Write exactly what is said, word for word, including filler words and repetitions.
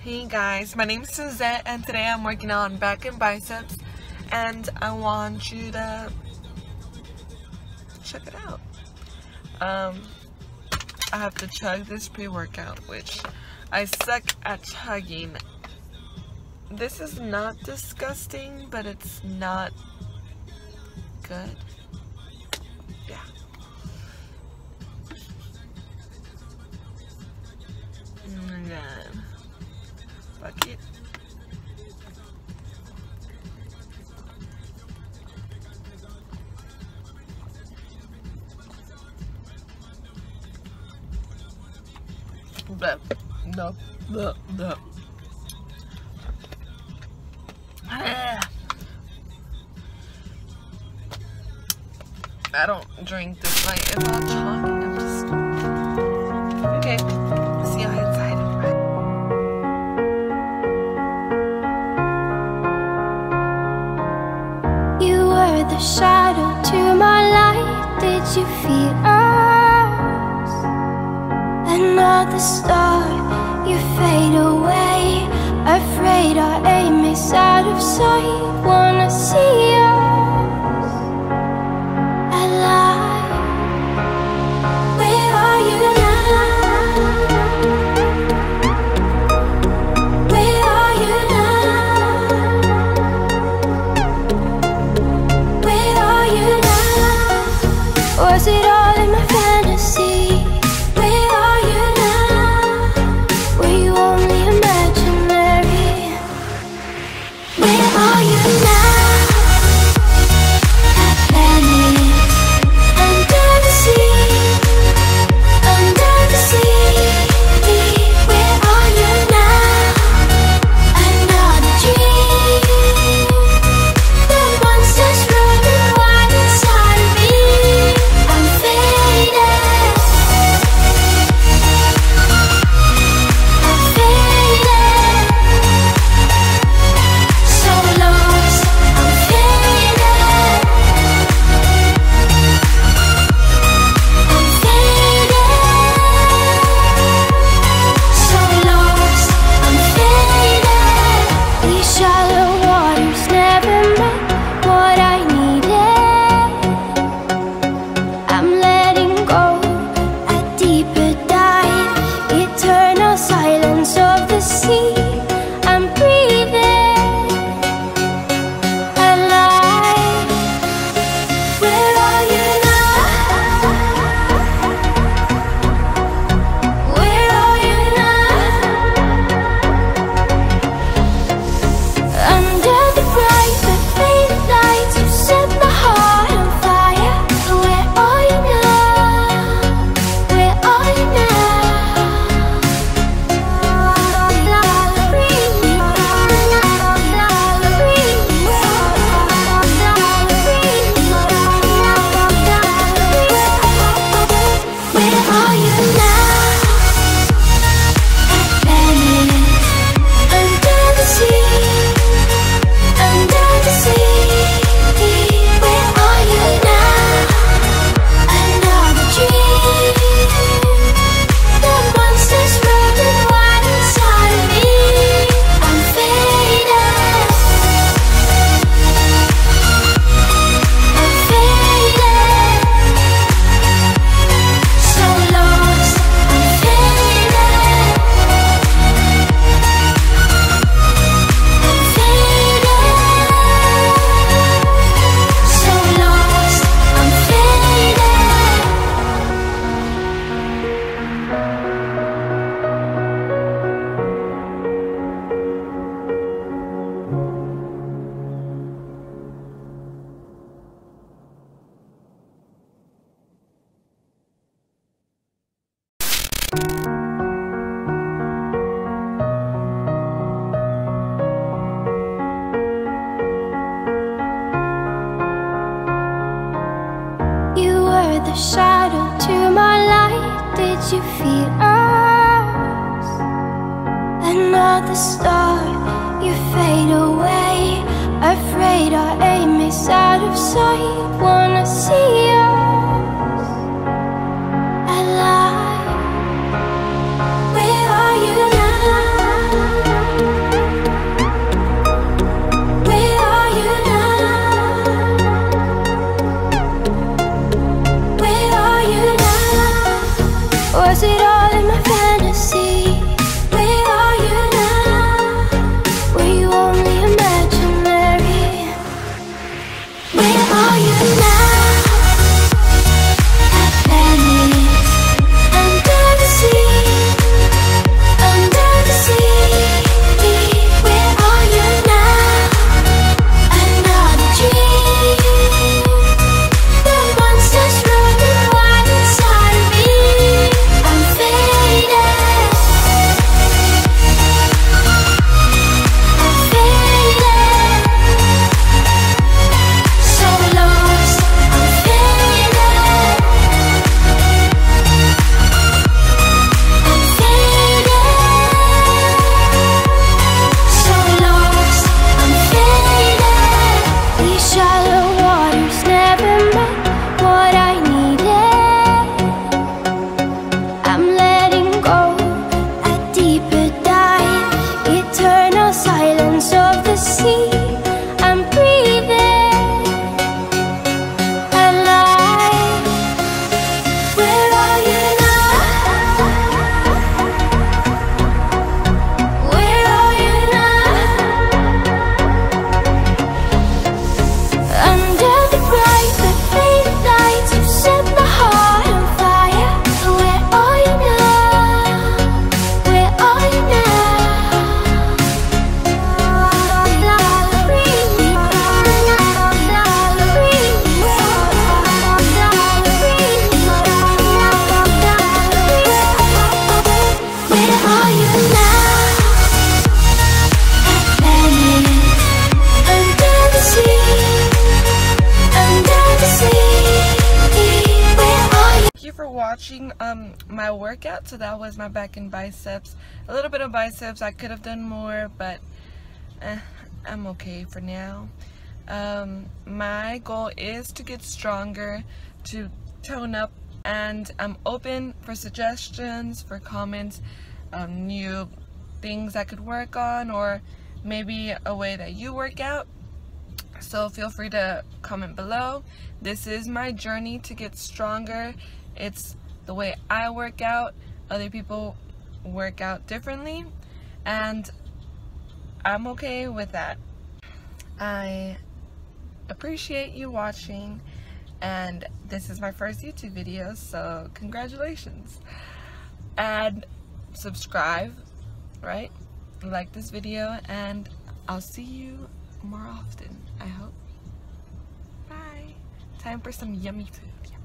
Hey guys, my name is Suzette and today I'm working on Back Biceps and I want you to check it out. Um, I have to chug this pre-workout, which I suck at chugging. This is not disgusting, but it's not good. Yeah. And then bucket. Blah, blah, blah, blah. I don't drink this night. It's not chalky. I'm just okay. See you inside. You were the shadow to my light. Did you feel us? Another star, you fade away. Afraid our aim is out of sight. Wanna see us alive. Where are you now? Where are you now? Where are you now? Was it all in my fantasy? Where are you now? Were you only imaginary? Where are you now? The shadow to my light. Did you feel us? Another star, you fade away. Afraid our aim is out of sight. Wanna see us alive. Where are you now? workout. So that was my back and biceps. A little bit of biceps. I could have done more, but eh, I'm okay for now. Um, my goal is to get stronger, to tone up, and I'm open for suggestions, for comments, um, new things I could work on, or maybe a way that you work out. So feel free to comment below. This is my journey to get stronger. It's the way I work out. Other people work out differently, and I'm okay with that. I appreciate you watching, and this is my first YouTube video, so congratulations. And subscribe, right? Like this video, and I'll see you more often, I hope. Bye. Time for some yummy food.